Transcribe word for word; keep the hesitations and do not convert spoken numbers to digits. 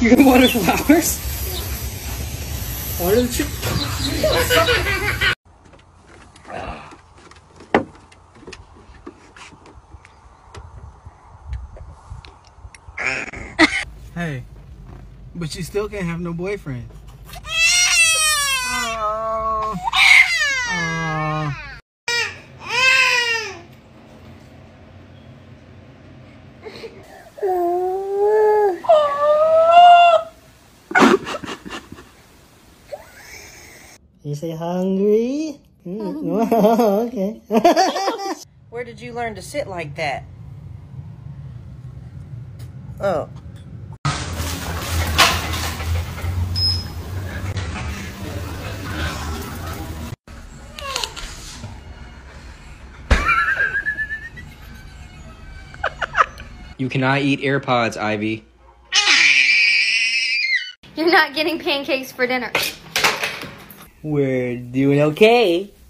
You gonna water flowers? Water the tree. Hey, but you still can't have no boyfriend. Oh. Oh. You say hungry? Mm. Oh, okay. Where did you learn to sit like that? Oh. You cannot eat AirPods, Ivy. You're not getting pancakes for dinner. We're doing okay.